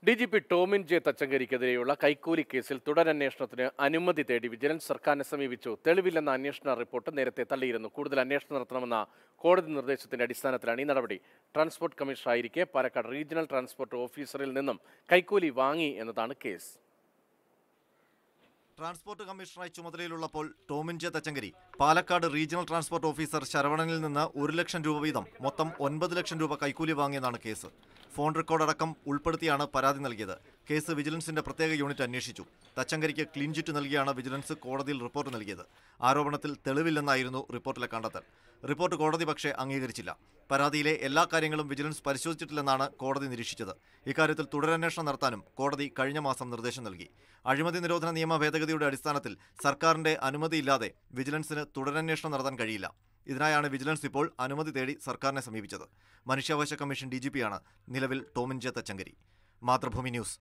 DGP TominJThachankary കൈക്കൂലി കേസിൽ തുടരന്വേഷണത്തിന് അനുമതി തേടി വിജിലൻസ് സർക്കാരിനെ സമീപിച്ചു. തെളിവില്ലെന്ന അന്വേഷണ റിപ്പോർട്ട് നേരത്തെ തള്ളിയിരുന്നു. കൂടുതൽ അന്വേഷണം നടത്തണമെന്ന കോടതി നിർദ്ദേശത്തിന്റെ അടിസ്ഥാനത്തിലാണ് ഈ നടപടി. ട്രാൻസ്പോർട്ട് കമ്മീഷണറായിരിക്കെ പാലക്കാട് റീജിയണൽ ട്രാൻസ്പോർട്ട് ഓഫീസറിൽ നിന്നും കൈക്കൂലി വാങ്ങി എന്നതാണ് കേസ്. ട്രാൻസ്പോർട്ട് കമ്മീഷണറായി ചുമതലയിലുള്ളപ്പോൾ TominJThachankary Palakkad regional transport officer ശരവണനിൽ നിന്ന് 1 ലക്ഷം രൂപ വീതം മൊത്തം 9 ലക്ഷം രൂപ കൈക്കൂലി വാങ്ങിയെന്നാണ് കേസ്. ഫോൺ റെക്കോർഡ് അടക്കം ഉൾപ്പെടുത്തിയാണ് പരാതി നൽകിയത്. കേസ് വിജിലൻസിന്റെ പ്രത്യേക യൂണിറ്റ് അന്വേഷിച്ചു. തച്ചങ്കരിക്ക് ക്ലീൻ ചിറ്റ് നൽകിയാണ് വിജിലൻസ് കോടതിയിൽ റിപ്പോർട്ട് നൽകിയത്. ആരോപണത്തിൽ തെളിവില്ലെന്നായിരുന്നു റിപ്പോർട്ടിലെ കണ്ടെത്തൽ. റിപ്പോർട്ട് കോടതി പക്ഷേ അംഗീകരിച്ചില്ല. പരാതിയിലെ എല്ലാ കാര്യങ്ങളും വിജിലൻസ് പരിശോധിച്ചിട്ടില്ലെന്നാണ് കോടതി നിരീക്ഷിച്ചത്. ഇക്കാര്യത്തിൽ തുടരന്വേഷണം നടത്താനും കോടതി കഴിഞ്ഞ മാസം നിർദ്ദേശം നൽകി. അഴിമതി നിരോധന നിയമ ഭേദഗതിയുടെ അടിസ്ഥാനത്തിൽ സർക്കാരിന്റെ അനുമതിയില്ലാതെ വിജിലൻസിന് തുടരന്വേഷണം നടത്താൻ കഴിയില്ല. ഇതിനായാണ് വിജിലൻസ് ഇപ്പോൾ അനുമതി തേടി സർക്കാരിനെ സമീപിച്ചത്. മനുഷ്യാവകാശ കമ്മീഷൻ DGPയാണ് നിലവിൽ TominJThachankary. മാതൃഭൂമി ന്യൂസ്.